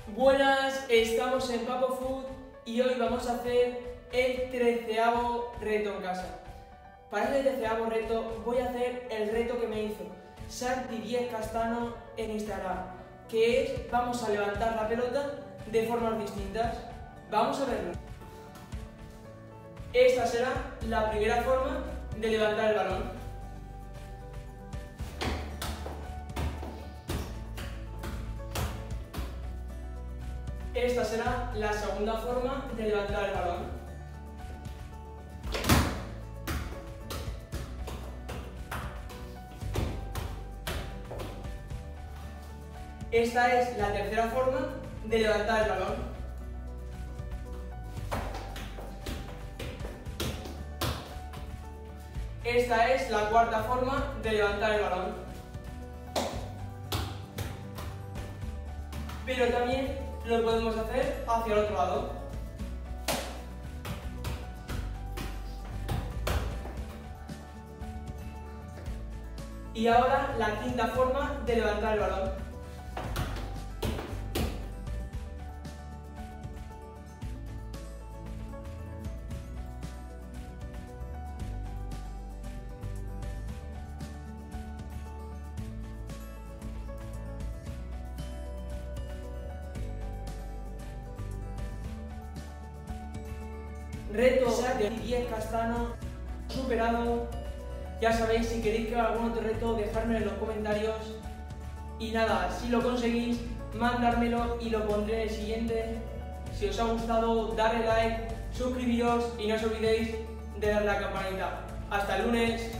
Buenas, estamos en Papo Food y hoy vamos a hacer el 13º reto en casa. Para este 13º reto voy a hacer el reto que me hizo Santi 10 Castano en Instagram, que es vamos a levantar la pelota de formas distintas. Vamos a verlo. Esta será la primera forma de levantar el balón. Esta será la segunda forma de levantar el balón. Esta es la tercera forma de levantar el balón. Esta es la cuarta forma de levantar el balón. Pero también lo podemos hacer hacia el otro lado. Y ahora la quinta forma de levantar el balón. Reto de 10 Castano superado. Ya sabéis, si queréis que haga algún otro reto, dejármelo en los comentarios. Y nada, si lo conseguís, mandármelo y lo pondré en el siguiente. Si os ha gustado, darle like, suscribiros y no os olvidéis de darle a la campanita. Hasta el lunes.